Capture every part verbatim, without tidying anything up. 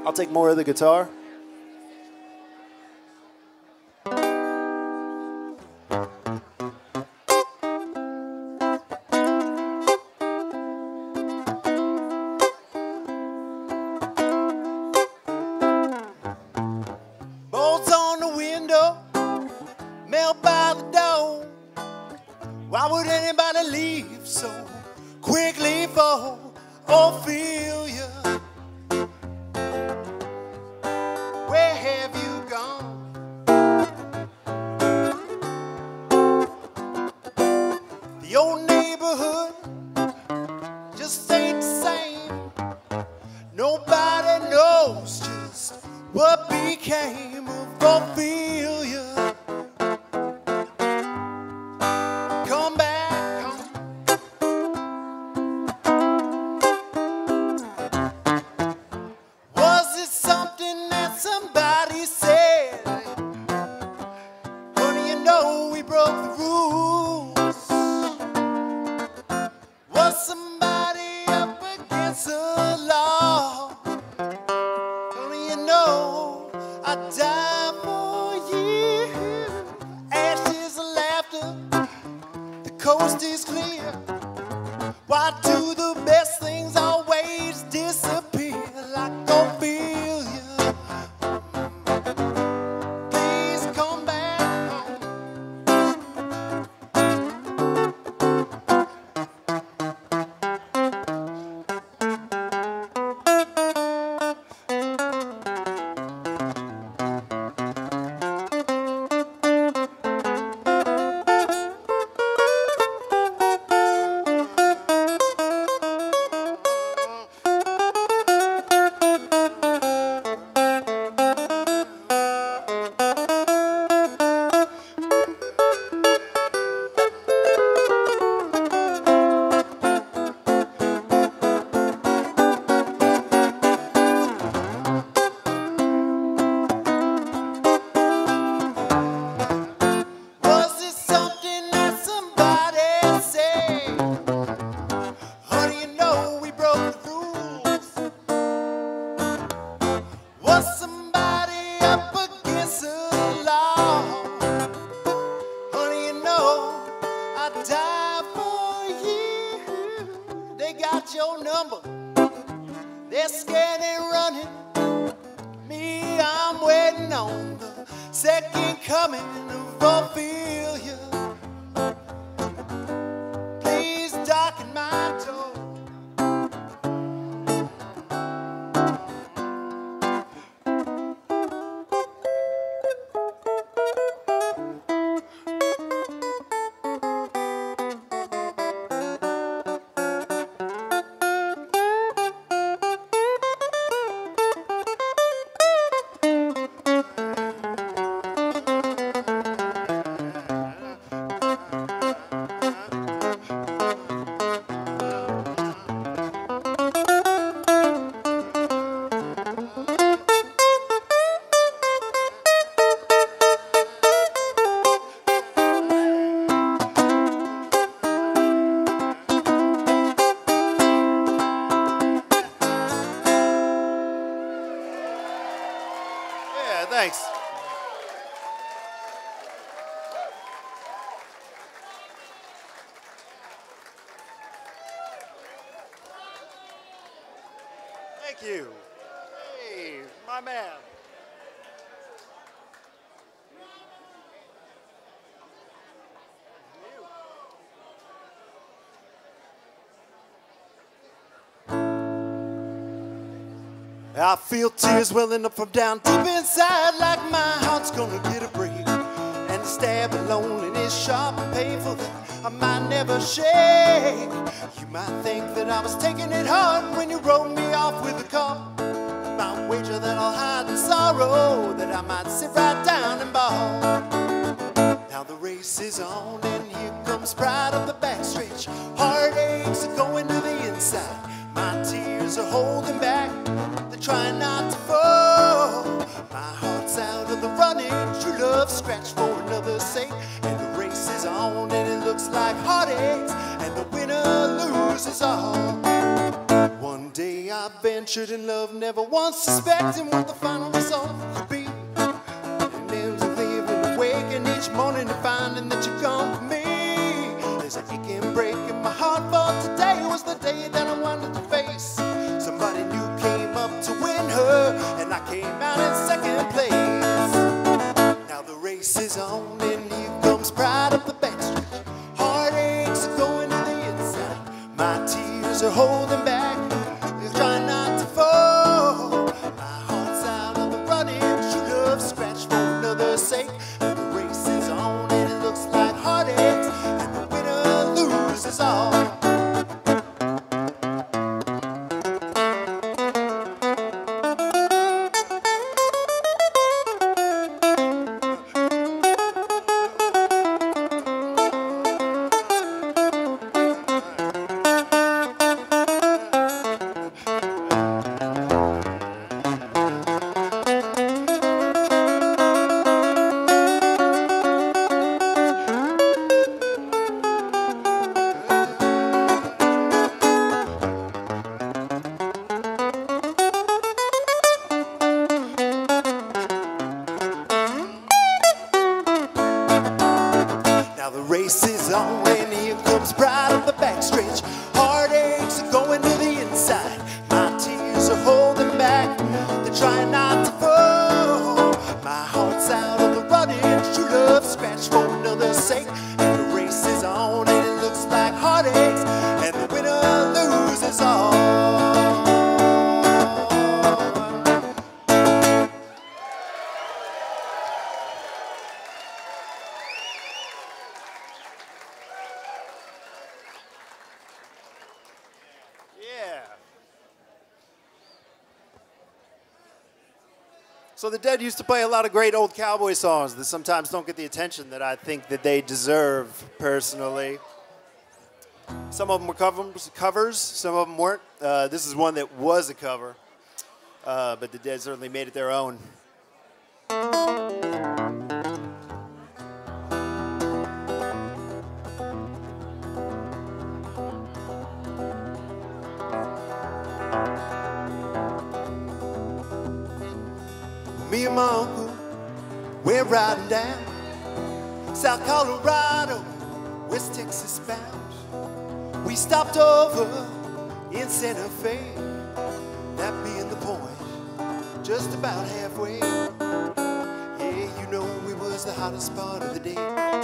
I'll take more of the guitar. Bolts on the window, mail by the door. Why would anybody leave so quickly for Ophelia? Where have you gone? The old neighborhood just ain't the same. Nobody knows just what became of Ophelia. Come back home. Was it something that somebody said? Honey, you know we broke the rules. Was somebody up against the law? Honey, you know I'd die for you. Ashes and laughter, the coast is clear. Why do the best things always disappear like Ophelia? Please come back home. Was it something that somebody said? Honey, you know we broke the rules. Was somebody up against the law? Honey, you know I'd die for you. They got your number. They're scared and running. Me, I'm waiting on the second coming of Ophelia. Please darken my door. Yeah, thanks. Thank you. Hey, my man. I feel tears welling up from down deep inside, like my heart's gonna get a break. And the stab of loneliness, sharp and painful, that I might never shake. You might think that I was taking it hard when you wrote me off with a call. My wager that I'll hide the sorrow, that I might sit right down and bawl. Now the race is on and here comes pride up the backstretch. Heartaches are going to the inside. My tears are holding back, they're trying not to fall. My heart's out of the running, true love scratched for another's sake. And the race is on and it looks like heartaches, and the winner loses all. One day I've been ventured in love, never once suspecting what the final result could be. And then to leave and awaken each morning and finding that you're gone for me. There's an aching break in my heart, for today was the day that I wanted to face. Somebody new came up to win her, and I came out in second place. Now the race is on, and here comes pride up the backstretch. Heartaches are going to the inside. My tears are holding back. They're trying not to fall. My heart's out of the running. True love scratched for another's sake. And the race is on, and it looks like heartaches, and the winner loses all. Race is on, and here comes pride up the backstretch. Heartaches are going to the inside. My tears are holding back. They're trying not to fall. My heart's out of the running. True love scratched for another's sake. And the race is on, and it looks like heartaches, and the winner loses all. Yeah. So the Dead used to play a lot of great old cowboy songs that sometimes don't get the attention that I think that they deserve, personally. Some of them were covers, covers some of them weren't. Uh, this is one that was a cover, uh, but the Dead certainly made it their own. Me and my uncle, we're riding down South Colorado, West Texas bound. We stopped over in Santa Fe, that being the point, just about halfway. Yeah, you know we was the hottest part of the day.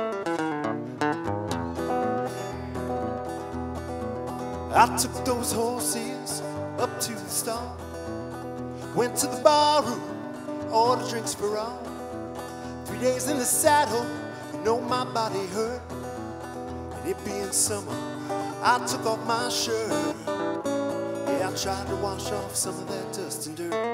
I took those horses up to the stall, went to the bar room, order drinks for all. Three days in the saddle, you know my body hurt. And it being summer, I took off my shirt. Yeah, I tried to wash off some of that dust and dirt.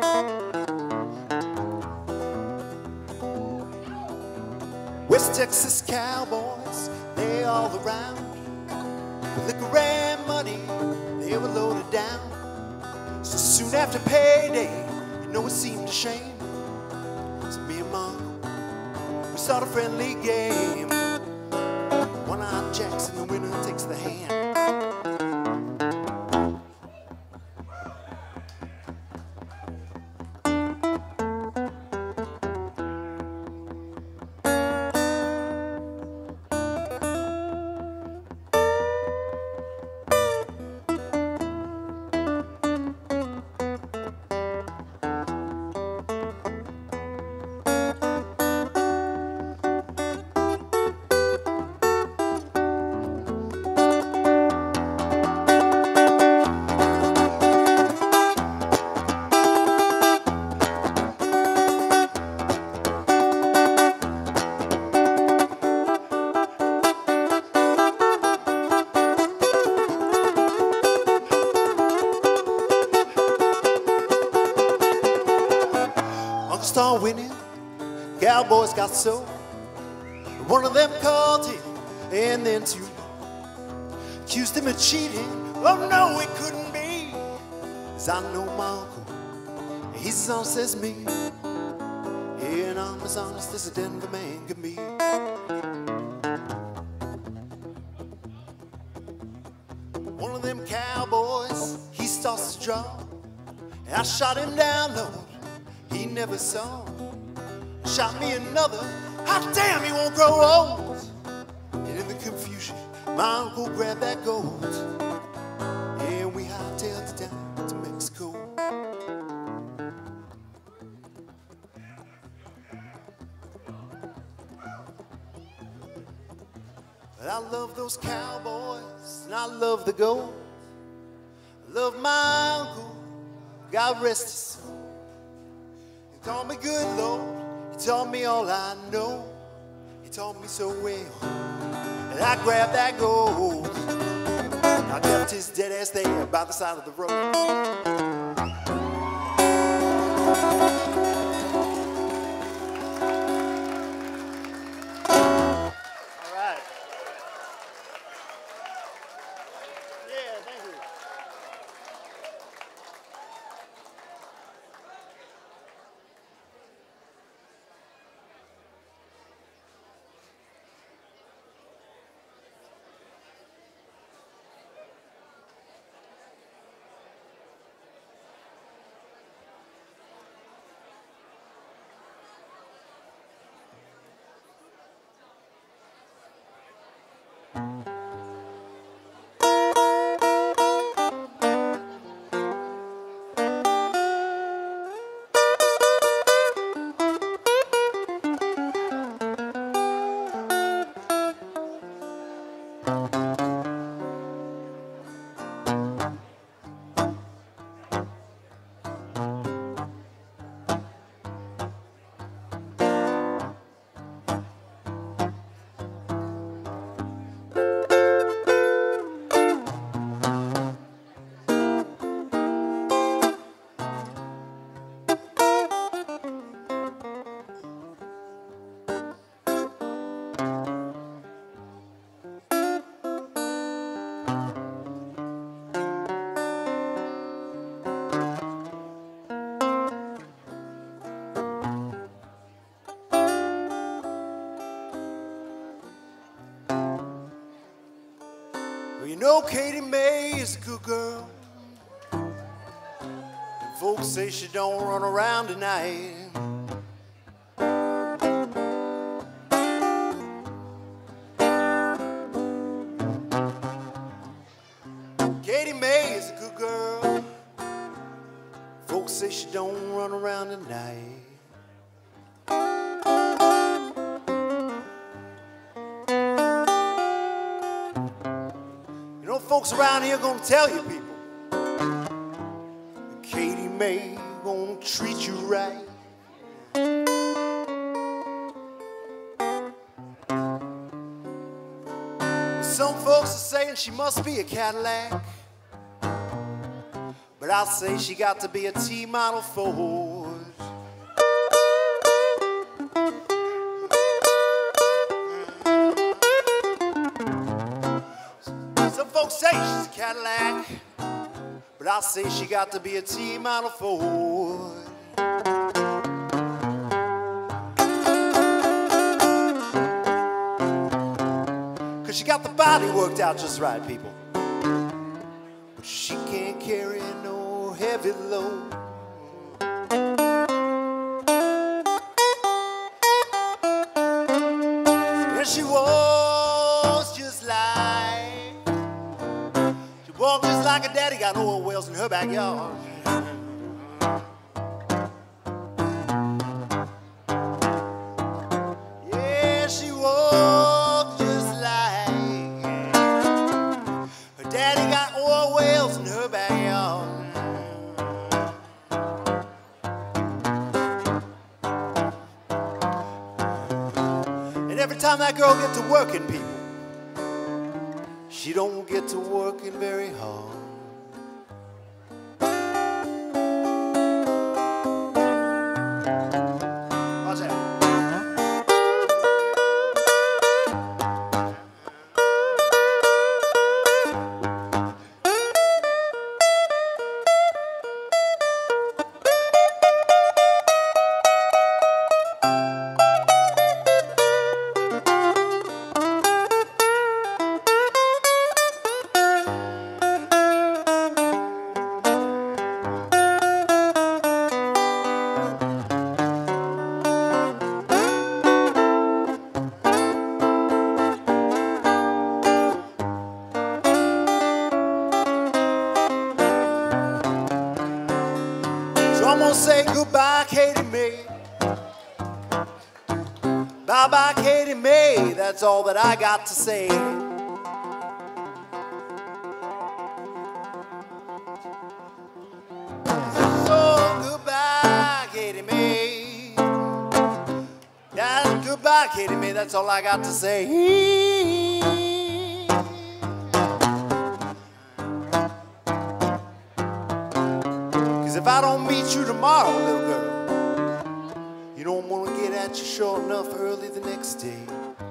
West Texas cowboys, they all around. With liquor and money, they were loaded down. So soon after payday, you know it seemed a shame. So me and my uncle, we start a friendly game. One-eyed Jackson, the winner takes the hand. Start winning, cowboys got so. One of them called him, and then two accused him of cheating. Oh no, it couldn't be, 'cause I know my uncle, he's as honest as me. Yeah, and I'm as honest as a Denver man can be. One of them cowboys, he starts to draw, And I shot him down, Lord, he never saw. Shot me another, hot damn, he won't grow old. And in the confusion, my uncle grabbed that gold. And we hightailed it down to Mexico. But I love those cowboys, and I love the gold. I love my uncle, God rest his soul. He taught me good, Lord. He taught me all I know. He taught me so well, and I grabbed that gold. I left his dead ass there by the side of the road. All right. Yeah, thank you. You know Katie May is a good girl. Folks say she don't run around tonight. Katie May is a good girl. Folks say she don't run around tonight. Folks around here gonna tell you people, Katie May gonna treat you right. Some folks are saying she must be a Cadillac, but I'll say she got to be a T-model Ford. Say she's a Cadillac, but I'll say she got to be a T-model Ford. Cause she got the body worked out just right, people. But she can't carry no heavy load. And she was just like walk just like her daddy, got oil wells in her backyard. Yeah, she walked just like her daddy, got oil wells in her backyard. And every time that girl gets to working, people, she don't get to working very hard. Watch out. goodbye, Katie May. Bye-bye, Katie May, that's all that I got to say. So goodbye, Katie May. Yeah, goodbye, Katie May, that's all I got to say. Cause if I don't meet you tomorrow, little girl, you don't want to get at you sure enough early the next day.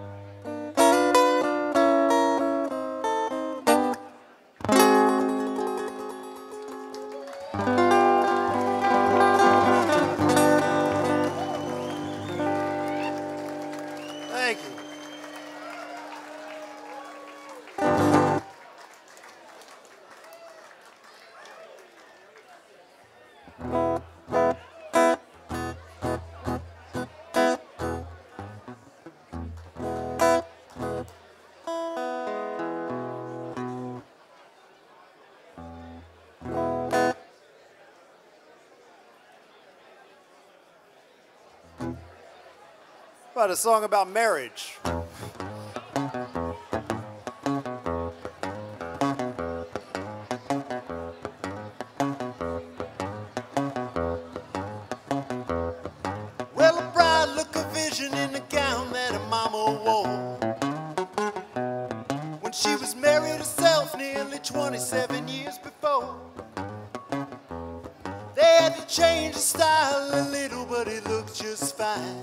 Thank you. About a song about marriage. Well, a bride looked a vision in the gown that her mama wore when she was married herself nearly twenty-seven years before. They had to change the style a little, but it looked just fine.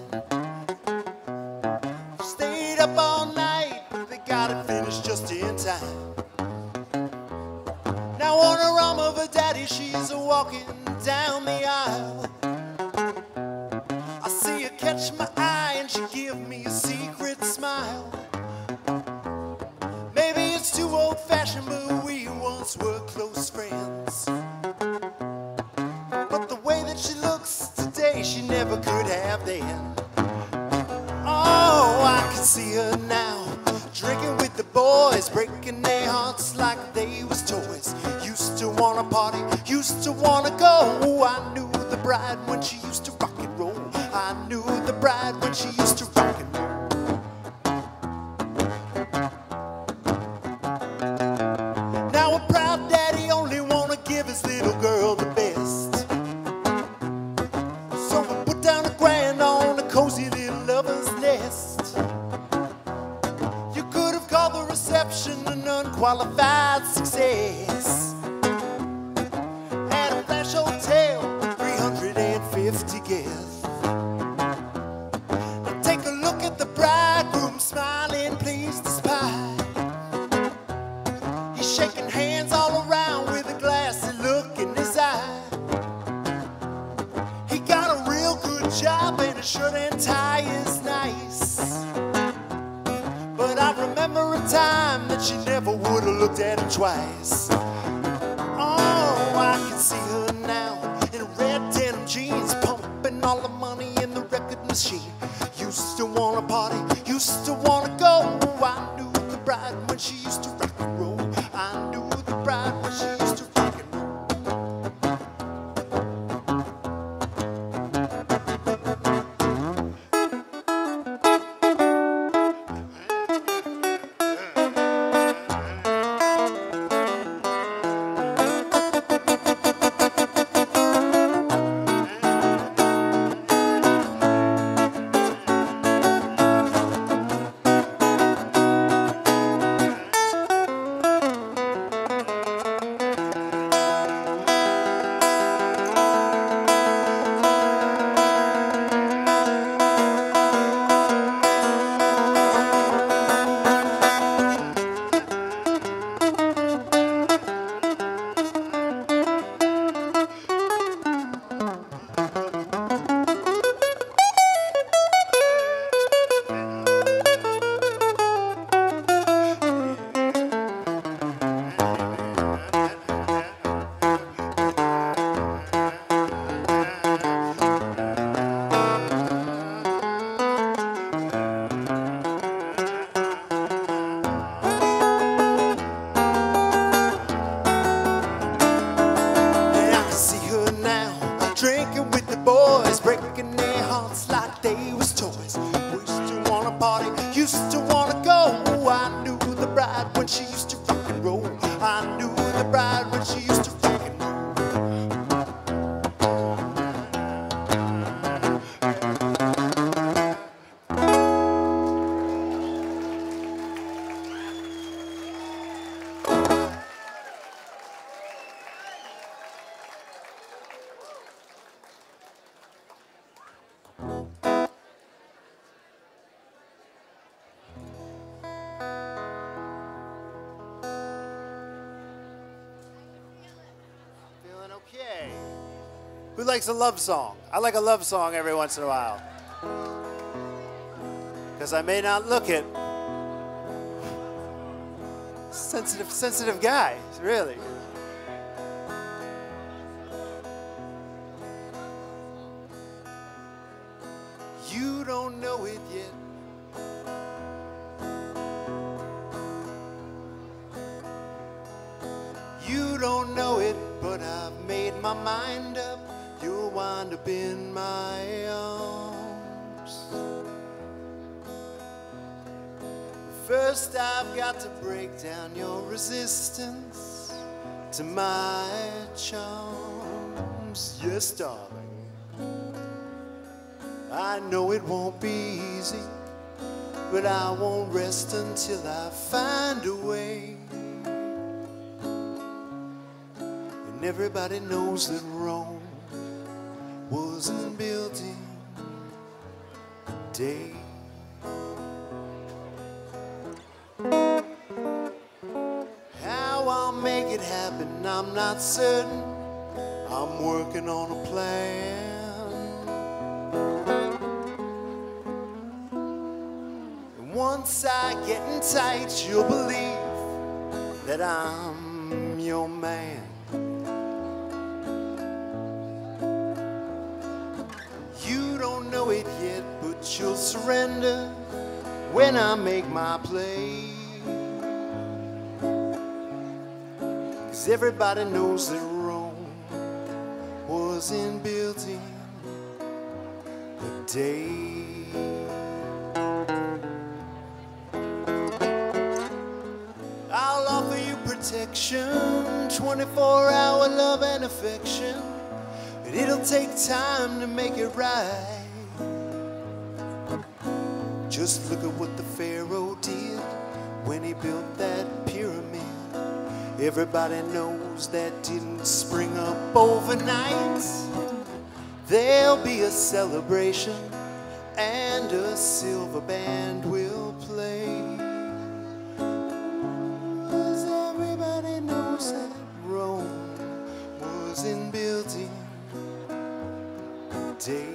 Stayed up all night, but they got it finished just in time. Now on her arm of her daddy, she's a walking down the aisle. I see her catch my eye and she give me a secret smile. Maybe it's too old-fashioned, but we once were close friends. But the way that she looks today, she never could have then. Oh, I can see her now, drinking with the boys, breaking their hearts like they was toys. Used to wanna party, used to wanna go. I knew the bride when she used to rock and roll. I knew the bride when she used to rock and roll. Now a proud daddy only wanna give his little girl the best. So we put down a grand on a cozy little lover's nest. You could have called the reception an unqualified success. At a flash hotel, three hundred fifty guests. Now take a look at the bridegroom smiling, pleased as pie. He's shaking hands all around with a glassy look in his eye. He got a real good job and his shirt and tie is nice. But I remember a time that she never would have looked at him twice. Oh, I can see her now in red denim jeans, pumping all the money in the record machine. Used to wanna party, used to wanna go. I knew the bride when she used to rock and roll. I knew the bride when she used to rock and roll. boys, breaking their hearts like they was toys. Used to wanna party, used to wanna go. I knew the bride when she used to rock and roll. I knew the bride when she used to rock and roll. Okay. Who likes a love song? I like a love song every once in a while. Because I may not look it. Sensitive, sensitive guy, really. You don't know it yet. You don't know it, but I've made my mind up. You'll wind up in my arms. First I've got to break down your resistance to my charms. Yes, darling, I know it won't be easy, but I won't rest until I find a way. And everybody knows that Rome wasn't built in a day. How I'll make it happen, I'm not certain. I'm working on a plan. And once I get in tight, you'll believe that I'm your man. You don't know it yet, but you'll surrender when I make my play. 'Cause everybody knows that Rome wasn't built in a day. I'll offer you protection, twenty-four hour love and affection. But it'll take time to make it right. Just look at what the Pharaoh did when he built that pyramid. Everybody knows that didn't spring up overnight. There'll be a celebration and a silver band will play. 'Cause everybody knows that Rome wasn't built in a day.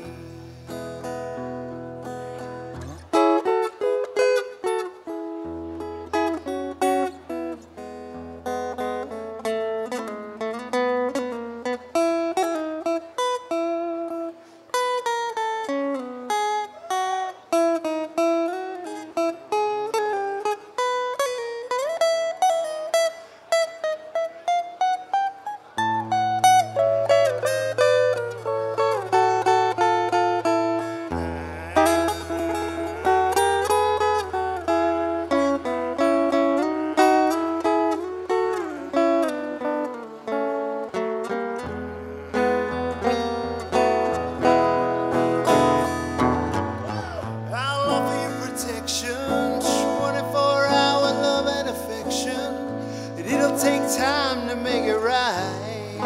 twenty-four hour love and affection, and it'll take time to make it right.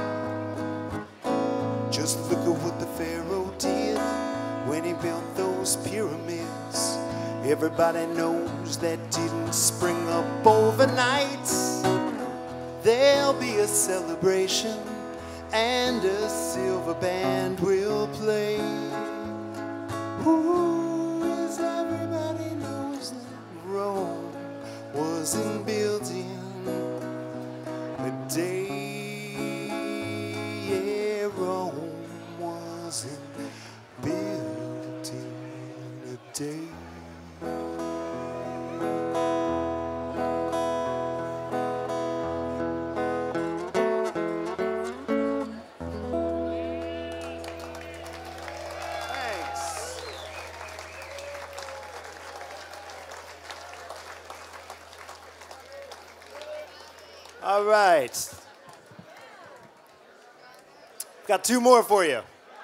Just look at what the Pharaoh did when he built those pyramids. Everybody knows that didn't spring up overnight. There'll be a celebration and a silver band will play. Ooh. Rome wasn't built in a day. Yeah, Rome wasn't built in a day. All right. Got two more for you.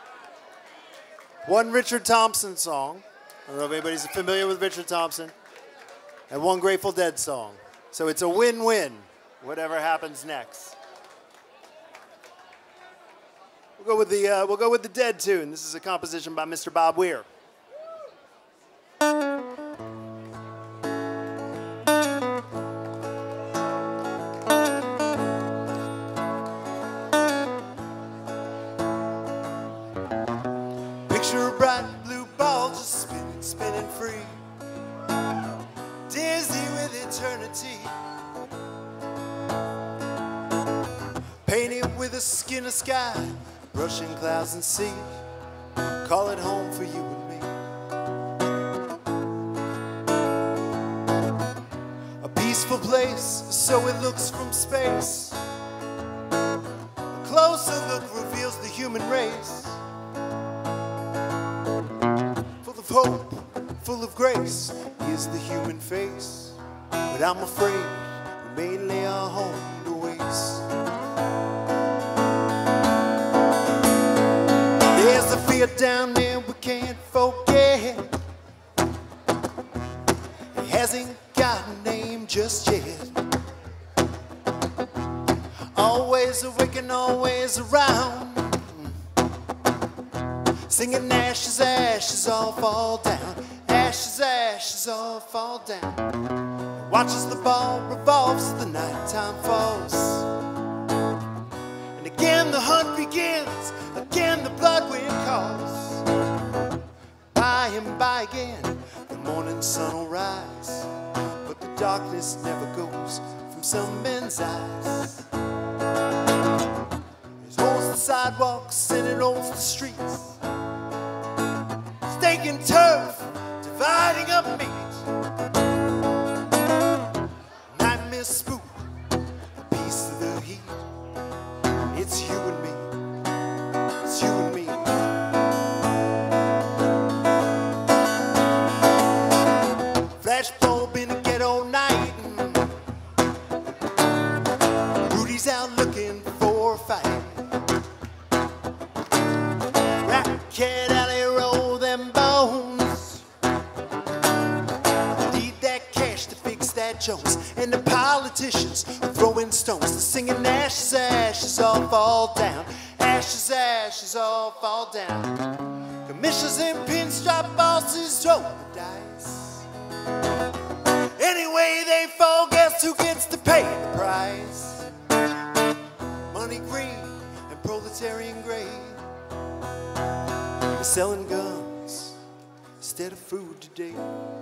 One Richard Thompson song. I don't know if anybody's familiar with Richard Thompson. And one Grateful Dead song. So it's a win-win, whatever happens next. We'll go with the uh, we'll go with the Dead tune. This is a composition by Mister Bob Weir. Picture a bright blue ball just spinning, spinning free, dizzy with eternity, painted with a skin of sky, brushing clouds and sea. Call it home for you and me. A peaceful place, so it looks from space. A closer look reveals the human race. Full of hope, full of grace is the human face. But I'm afraid we may lay our home to waste. There's a fear down there we can't forget. It hasn't got a name just yet. Always awake and always around, singing ashes, ashes all fall down. Ashes, ashes all fall down. Watch as the ball revolves as the nighttime falls. And again the hunt begins, again the blood wind calls. By and by again the morning sun will rise, but the darkness never goes from some men's eyes. It owns the sidewalks and it owns the streets, staking turf, dividing up meat. Nightmares spook a piece of the heat. It's you and me, it's you and me. Flashbulb in a ghetto night, Rudy's out looking for a fight. Rat-cat alley roll them bones, need that cash to fix that Jones. And the politicians are throwing stones, they're singing ashes, ashes all fall down. Ashes, ashes all fall down. Commissioners and pinstripe bosses throw the dice. Anyway they fall, guess who gets to pay the price? Money green and proletarian gray. They're selling guns instead of food today.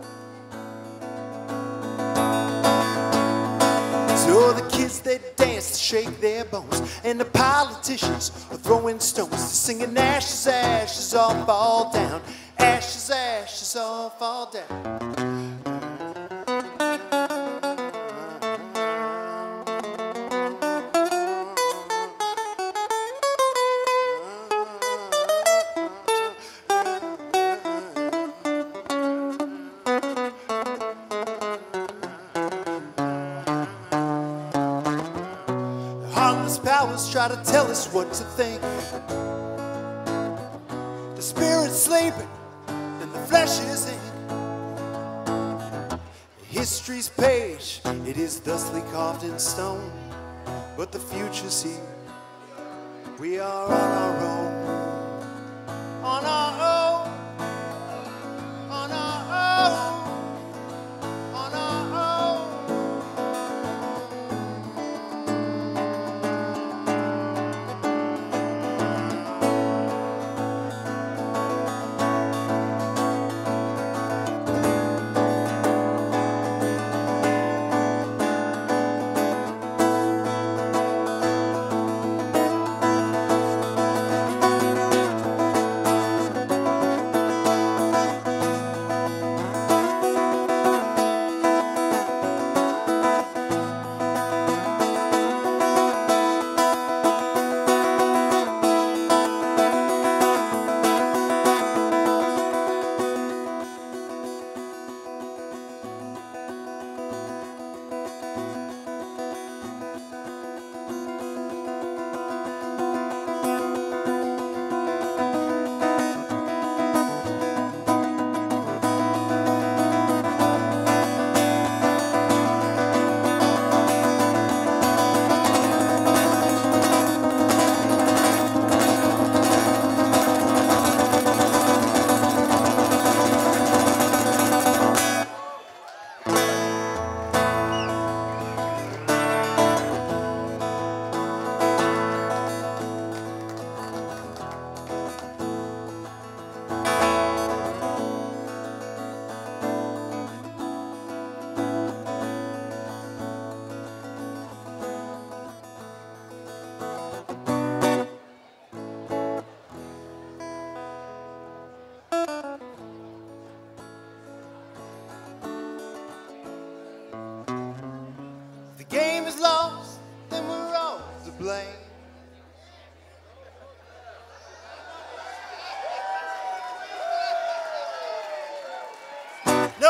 So the kids, they dance to shake their bones, and the politicians are throwing stones. They're singing ashes, ashes all fall down. Ashes, ashes all fall down. Powers try to tell us what to think. The spirit's sleeping and the flesh is ink. History's page, it is thusly carved in stone. But the future's here, we are on our own. On our own. On our own. On our own.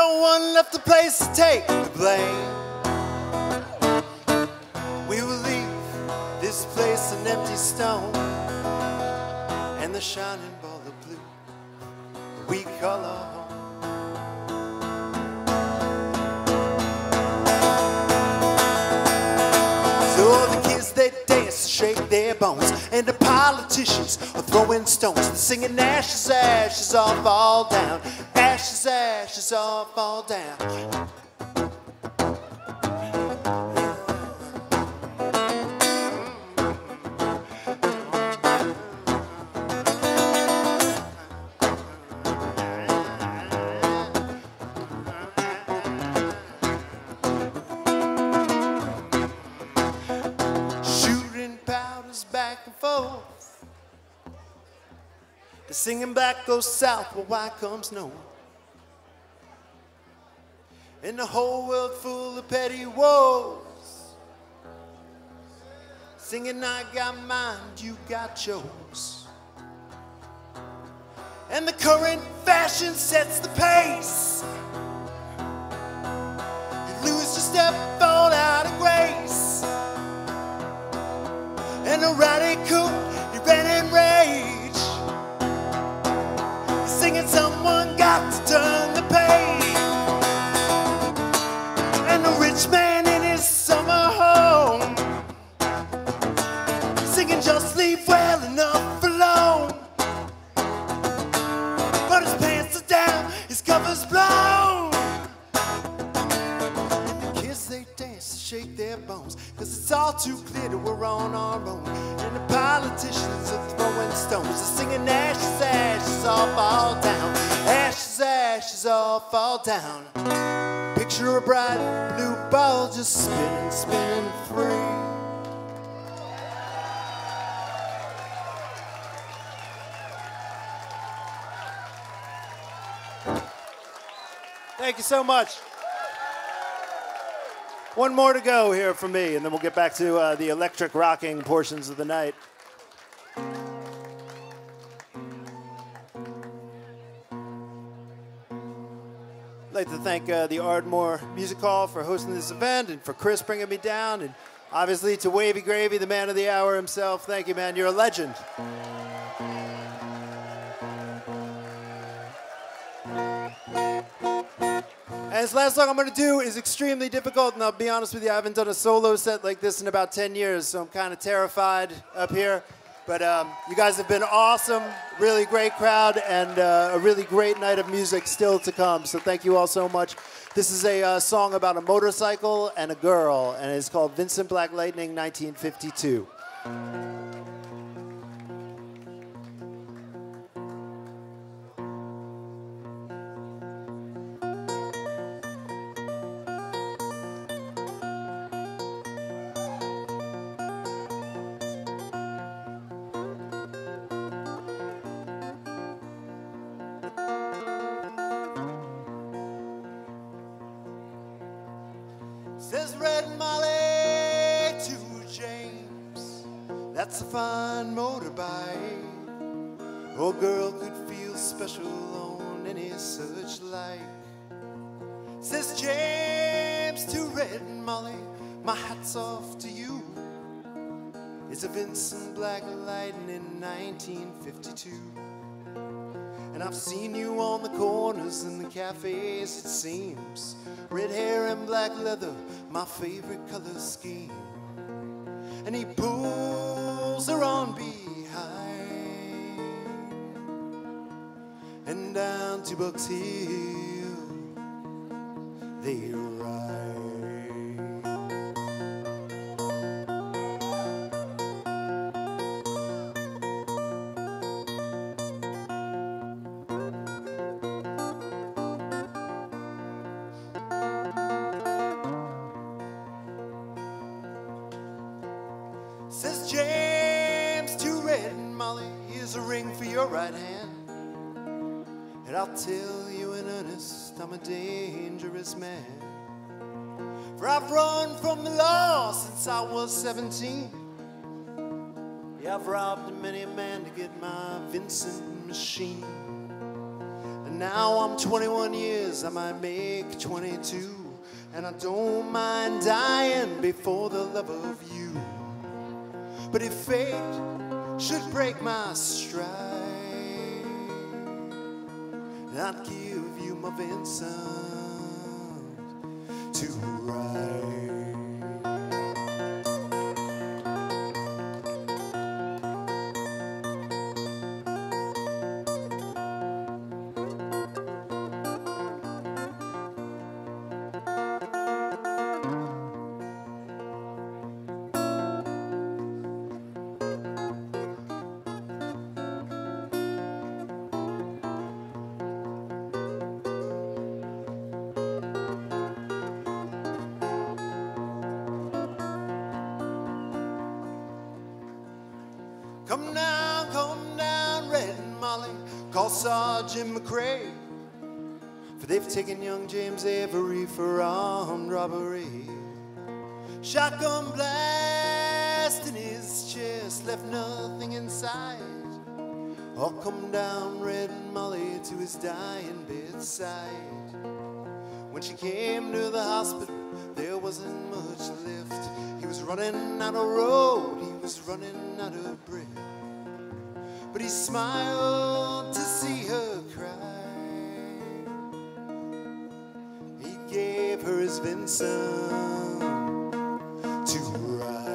no one left a place to take the blame. We will leave this place an empty stone, and the shining ball of blue we call our home. So the kids, they dance, shake their bones, and the politicians are throwing stones. They're singing ashes, ashes, all fall down. Ashes, ashes, all fall down. Back and forth, the singing back goes south, but why comes north? And the whole world full of petty woes, singing I got mine, you got yours. And the current fashion sets the pace. You lose your step, fall out of grace. And a radical, you ran in rage. You're singing someone got to turn the page. And a rich man in his summer home, singing just leave well enough alone. But his pants are down, his cover's blown. And the kids, they dance, shake their bones, cause it's all too clear that we're on our own. And the politicians are throwing stones, they're singing ashes, ashes, all fall down. Ashes, ashes, all fall down. Picture a bright blue ball just spinning, spinning free. Thank you so much. One more to go here from me, and then we'll get back to uh, the electric rocking portions of the night. I'd like to thank uh, the Ardmore Music Hall for hosting this event, and for Chris bringing me down, and obviously to Wavy Gravy, the man of the hour himself. Thank you, man. You're a legend. And this last song I'm going to do is extremely difficult, and I'll be honest with you, I haven't done a solo set like this in about ten years, so I'm kind of terrified up here. But um, you guys have been awesome, really great crowd, and uh, a really great night of music still to come, so thank you all so much. This is a uh, song about a motorcycle and a girl, and it's called Vincent Black Lightning, nineteen fifty-two. Says Red Molly to James, that's a fine motorbike. Oh, girl could feel special on any searchlight. Says James to Red Molly, my hat's off to you. It's a Vincent Black Lightning nineteen fifty-two. And I've seen you on the corners and the cafes, it seems. Red hair and black leather, my favorite color scheme. And he pulls her on behind, and down to Bucks Hill they ride. Says James to Red Molly, here's a ring for your right hand. And I'll tell you in earnest, I'm a dangerous man. For I've run from the law since I was seventeen. Yeah, I've robbed many a man to get my Vincent machine. And now I'm twenty-one years, I might make twenty-two, and I don't mind dying before the love of you. But if fate should break my stride, I'd give you my Vincent to ride. Come down, come down, Red Molly, call Sergeant McCrae, for they've taken young James Avery for armed robbery. Shotgun blast in his chest, left nothing inside. Oh, come down, Red Molly, to his dying bedside. When she came to the hospital, there wasn't much left. He was running out of road, he was running out of breath. But he smiled to see her cry. He gave her his Vincent to ride.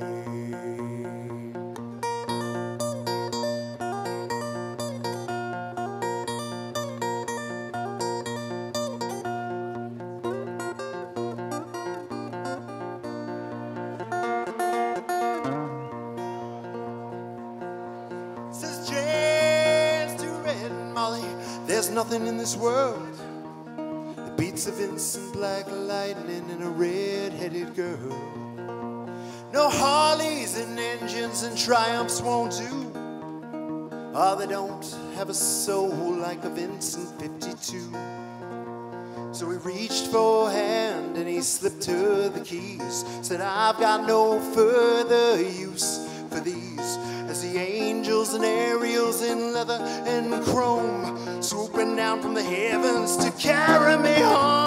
There's nothing in this world that beats a Vincent Black Lightning and a red-headed girl. No Harleys and engines and Triumphs won't do. Oh, they don't have a soul like a Vincent fifty-two. So he reached for a hand and he slipped her the keys. Said, I've got no further use for these. As the angels and Ariels in leather and chrome swooping down from the heavens to carry me home.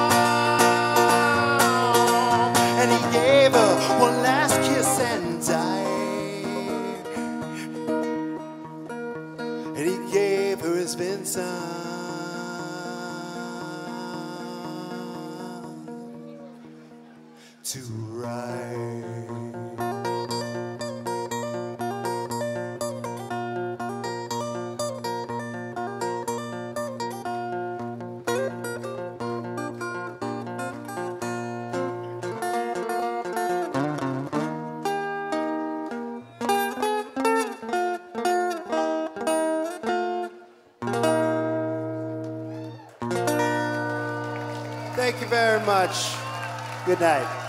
And he gave her one last kiss and died. And he gave her his Vincent to ride. Thank you very much. Good night.